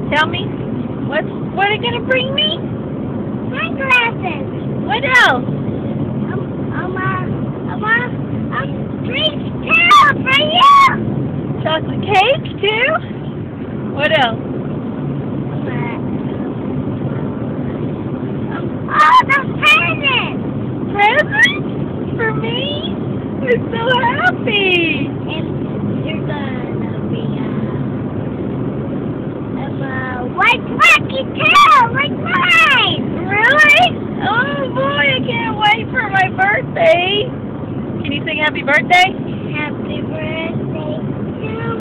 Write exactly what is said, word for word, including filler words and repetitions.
Tell me, what's what are you gonna bring me? Sunglasses. What else? Um, um, uh, um, uh, um, drinks too for you. Chocolate cake too? What else? Um, oh, the presents. Presents for me? I'm so happy. And you're gonna be uh, um, uh, white Rocky too, like mine. Really? Oh boy, I can't wait for my birthday. Can you sing happy birthday?